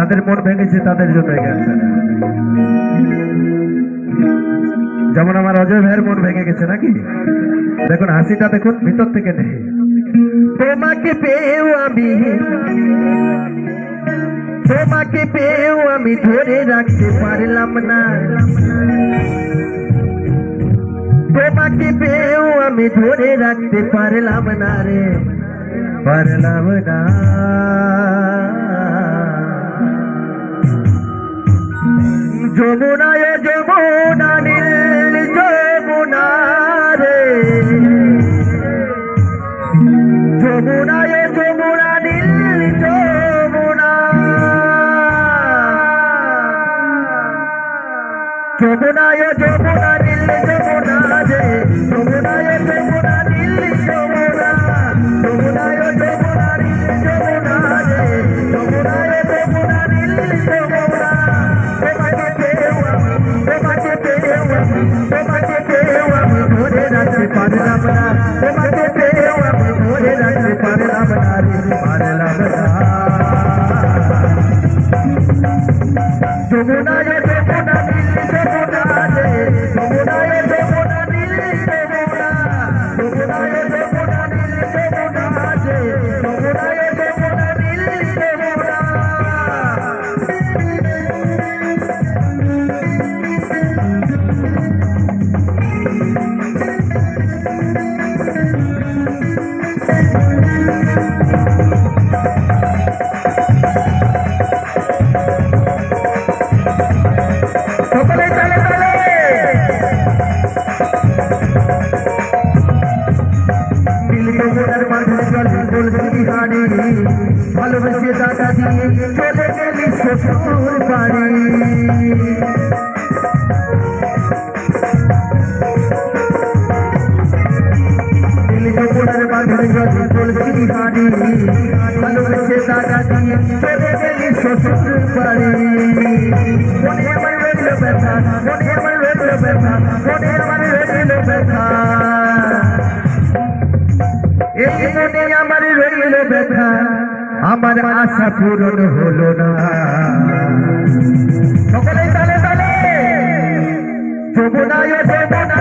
যাদের মন ভেঙেছে তাদের জন্য এই গানটা। যেমন আমার অজয় ভাইয়ের মন ভেঙে গেছে নাকি, দেখুন হাসিটা দেখুন ভিতর থেকে নেই। তোমাকে পেয়েও আমি, তোমাকে পেয়েও আমি ধরে রাখতে পারলাম না, তোমাকে পেয়েও আমি ধরে রাখতে পারলাম না রে, পারলাম না। যমুনায় যমুনা নীল যমুনা রে, যমুনায় যমুনা নীল যমুনা, যমুনায় যমুনা নীল যমুনা রে, যমুনায় যমুনা নীল যমুনা, যমুনায় যমুনা নীল যমুনা রে, যমুনায় যমুনা নীল যমুনা। তোমাকে পেয়েও আমি, তোমাকে পেয়েও আমি, তোমাকে পেয়েও আমি ধরে রাখতে পারলাম না, তোমাকে পেয়েও আমি ধরে রাখতে পারলাম না রে, পারলাম না। যমুনায় যমুনা নীল যমুনা রে, যমুনায় যমুনা নীল যমুনা, যমুনায় যমুনা নীল যমুনা রে, যমুনায় যমুনা নীল যমুনা। ভালোবেসে দাদা দিয়ে চলে গেলি শ্বশুর বাড়ি, যমুনার বাঁধের জলে বলছি হারি, ভালোবেসে দাদা দিয়ে চলে গেলি শ্বশুর বাড়ি। মনে আমার রইল ব্যথা, মনে আমার রইল ব্যথা, মনে আমার রইল ব্যথা, এই মনে আমার রইল ব্যথা, আমার আশা পূরণ হলো না। সকলে তালে তালে, যমুনায় যমুনা